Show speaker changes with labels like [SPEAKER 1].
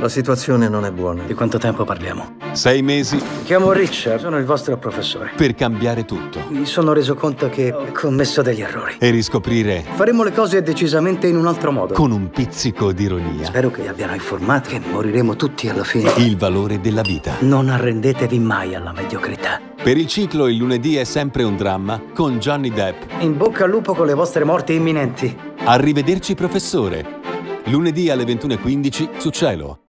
[SPEAKER 1] La situazione non è buona.
[SPEAKER 2] Di quanto tempo parliamo?
[SPEAKER 3] 6 mesi
[SPEAKER 2] Mi chiamo Richard, sono il vostro professore.
[SPEAKER 3] per cambiare tutto
[SPEAKER 2] Mi sono reso conto che ho commesso degli errori.
[SPEAKER 3] e riscoprire
[SPEAKER 2] Faremo le cose decisamente in un altro modo.
[SPEAKER 3] con un pizzico di ironia
[SPEAKER 2] Spero che abbiano informato che moriremo tutti alla fine.
[SPEAKER 3] il valore della vita.
[SPEAKER 2] Non arrendetevi mai alla mediocrità.
[SPEAKER 3] Per il ciclo Il lunedì è sempre un dramma con Johnny Depp.
[SPEAKER 2] In bocca al lupo con le vostre morti imminenti.
[SPEAKER 3] Arrivederci professore. Lunedì alle 21:15 su Cielo.